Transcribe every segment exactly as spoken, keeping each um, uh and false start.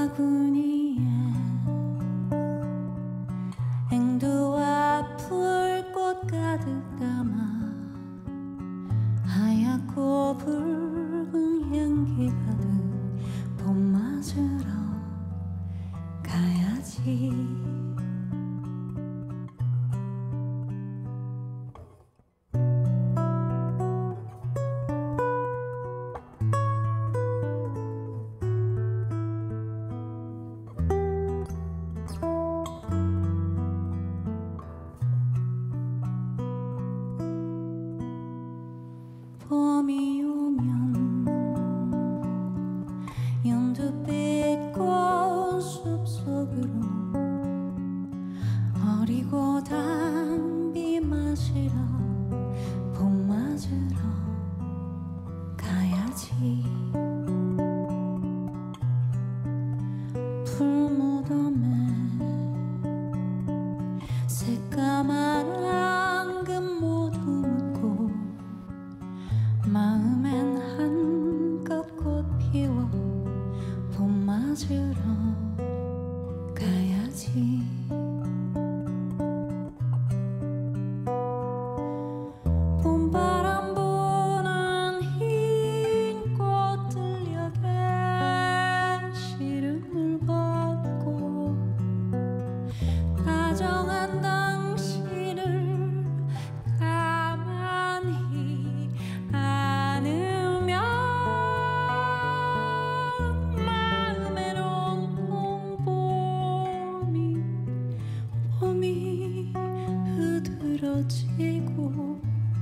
바구니에 앵두와 풀꽃 가득 담아 하얗고 붉은 향기 가득 봄 맞으러 가야지. 봄이 오면 연두빛 꽃 숲속으로 어리고 담비 마시러 봄 맞으러 가야지. 풀무덤에 새까만 앙금 모두 묻고 마음엔 한껏 꽃 피워 봄 맞으러 가야지. 봄바람 부는 흰 꽃들녘에 시름을 걷고 다정한 당신을 가만히 안으며 마음엔 온통 봄이 봄이 흐드러지고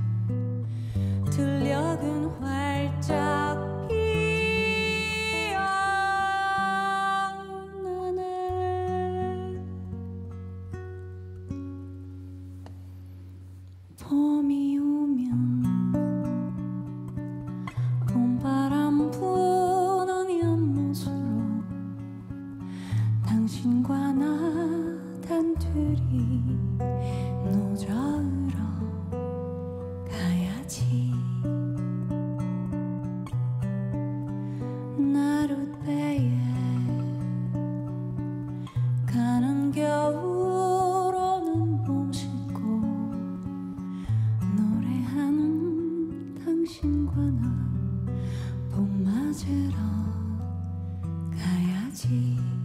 들녘은 활짝 피어나네. 봄이 오면 봄바람 부는 연못으로 당신과 나 단둘이 노저으러 가야지. 나룻배에 가는 겨울 오는 봄 싣고 노래하는 당신과 나 봄 맞으러 가야지.